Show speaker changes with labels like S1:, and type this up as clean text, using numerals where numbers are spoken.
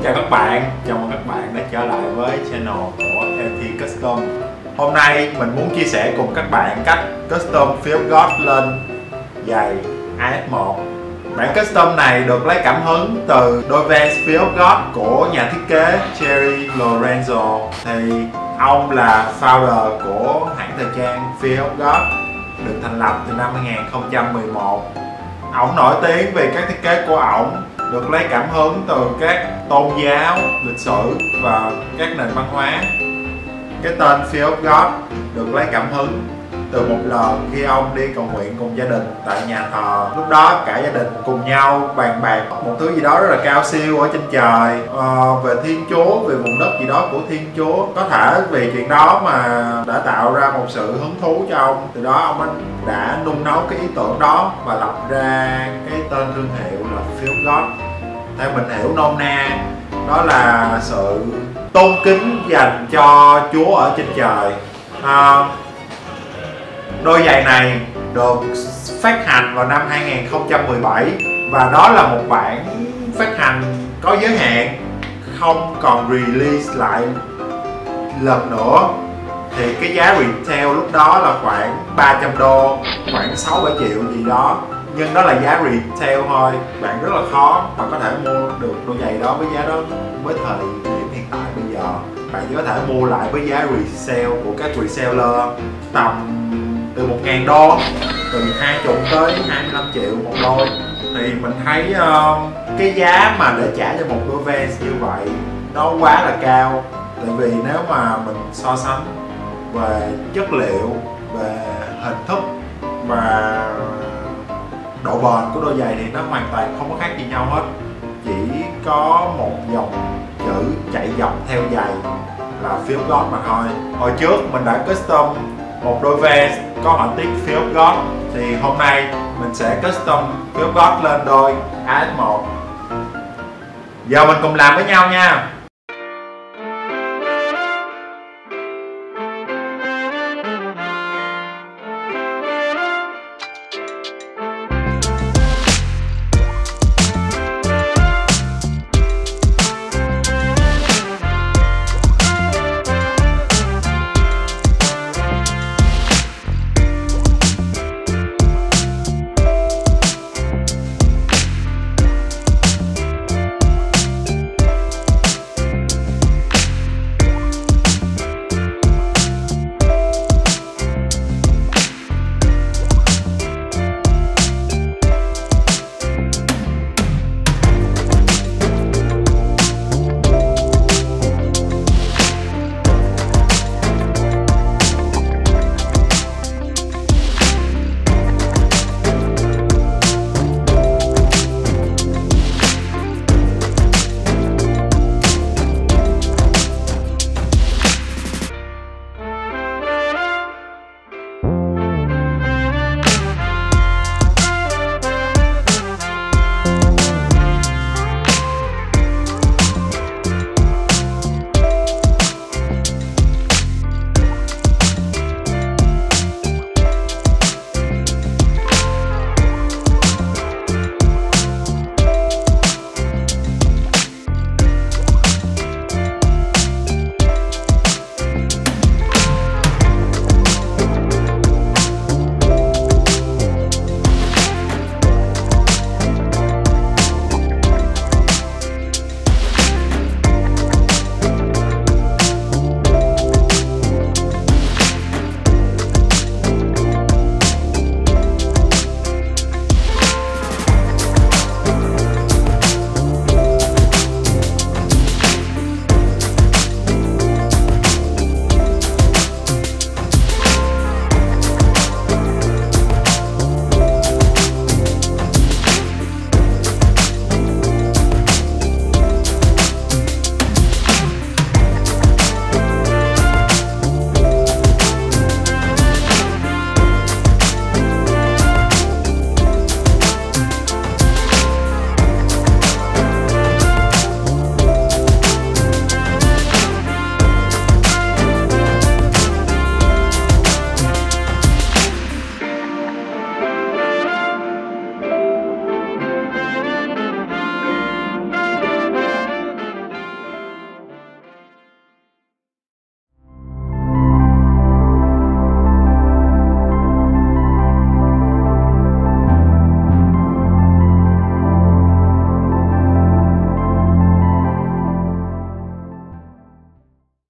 S1: chào các bạn, chào mừng các bạn đã trở lại với channel của LT Custom. Hôm nay mình muốn chia sẻ cùng các bạn cách custom Fear of God lên giày AS1. Bản custom này được lấy cảm hứng từ đôi Vans Fear of God của nhà thiết kế Thierry Lorenzo. Thì ông là founder của hãng thời trang Fear of God, được thành lập từ năm 2011. Ổng nổi tiếng vì các thiết kế của ổng được lấy cảm hứng từ các tôn giáo, lịch sử và các nền văn hóa. Cái tên Fear of God được lấy cảm hứng từ một lần khi ông đi cầu nguyện cùng gia đình tại nhà thờ. Lúc đó cả gia đình cùng nhau bàn bạc một thứ gì đó rất là cao siêu ở trên trời, về Thiên Chúa, về vùng đất gì đó của Thiên Chúa. Có thể vì chuyện đó mà đã tạo ra một sự hứng thú cho ông. Từ đó ông đã nung nấu cái ý tưởng đó và lập ra cái tên thương hiệu là Fear of God. Theo mình hiểu nôm na, đó là sự tôn kính dành cho Chúa ở trên trời. Đôi giày này được phát hành vào năm 2017 và đó là một bản phát hành có giới hạn, không còn release lại lần nữa. Thì cái giá retail lúc đó là khoảng 300 đô, khoảng 6-7 triệu gì đó. Nhưng đó là giá retail thôi, bạn rất là khó mà có thể mua được đôi giày đó với giá đó với thời điểm hiện tại bây giờ. Bạn chỉ có thể mua lại với giá resale của các reseller tầm từ 1.000 đô, từ 20 tới 25 triệu một đôi. Thì mình thấy cái giá mà để trả cho một đôi Vans như vậy nó quá là cao. Tại vì nếu mà mình so sánh về chất liệu, về hình thức và độ bền của đôi giày thì nó hoàn toàn không có khác gì nhau hết. Chỉ có một dòng chữ chạy dọc theo giày là Fear of God mà thôi. Hồi trước mình đã custom một đôi Vans có họa tiết Fear of God, thì hôm nay mình sẽ custom Fear of God lên đôi AS1. Giờ mình cùng làm với nhau nha.